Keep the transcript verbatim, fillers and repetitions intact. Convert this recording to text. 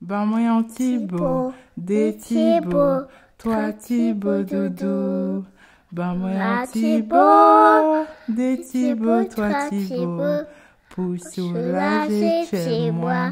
Ben moi un Thibaut, des Thibaut, toi Thibaut doudou. Ben moi un Thibaut, des Thibaut, toi Thibaut, pour soulager chez moi.